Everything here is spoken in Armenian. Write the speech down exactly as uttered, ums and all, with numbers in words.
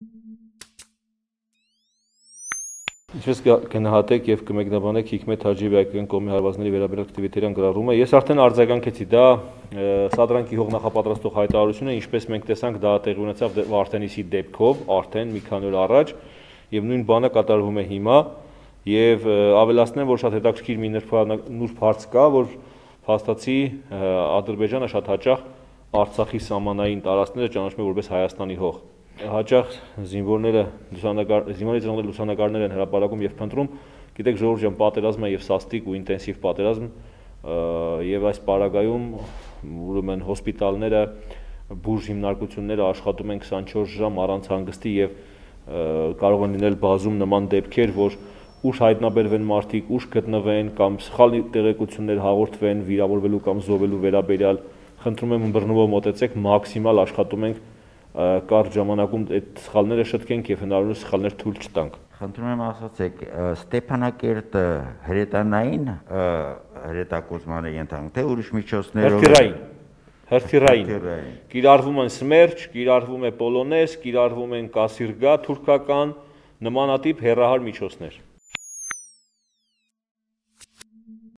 Ինչպես կնահատեք և կմեկնաբանեք Հիկմետ Հաջիևի հայկական կողմի հարվածների վերաբերյալ ակտիվիտետության գրառումը, ես արդեն արձագանքեցի, դա սադրանքի հող նախապատրաստող հայտարարությունը, ինչպես մենք տեսանք, դա տեղի ունեցավ Վարդենիսի դեպքով, արդեն մի քանի օր առաջ, և նույն բանը կատարվում է հիմա, և ավելացնեմ, որ շատ հետաքրքիր մի նուրբ հարց կա, որ փաստացի Ադրբեջանը շատ հաճախ Արցախի սահմանային տարածքները ճանաչում է որպես Հայաստանի հող։ Հաճախ զինվորները զինվորների ծնողները լուսանկարներ են հրապարակում և փնտրում, գիտեք ժողովուրդ ջան, պատերազմը և սաստիկ ու ինտենսիվ պատերազմ և այս պարագայում ուրեմն հոսպիտալները, բուժ հիմնարկությունները աշխատում են քսանչորս ժամ առանց հանգստի և կարող են լինել բազում նման դեպքեր, որ ուշ հայտնաբերվեն մարդիկ, ուշ գտնվեն կամ սխալ տեղեկություններ հաղորդվեն վիրավորվելու կամ զոհվելու վերաբերյալ, խնդրում եմ ըմբռնումով մոտեցեք, մաքսիմալ աշխատում ենք կարճ ժամանակում այդ սխալները շտկենք և հնարավորինս սխալներ թույլ չտանք։ Խնդրում եմ ասացեք, Ստեփանակերտը հրետանային հրետակոծման է ենթարկվում, թե ուրիշ միջոցներով։ Հրթիռային, հրթիռային, կիրառվում են սմերջ, կիրառվում է պոլոնես, կիրառվում են կասիրգա թուրքական, նմանատիպ հեռահար միջոցներ։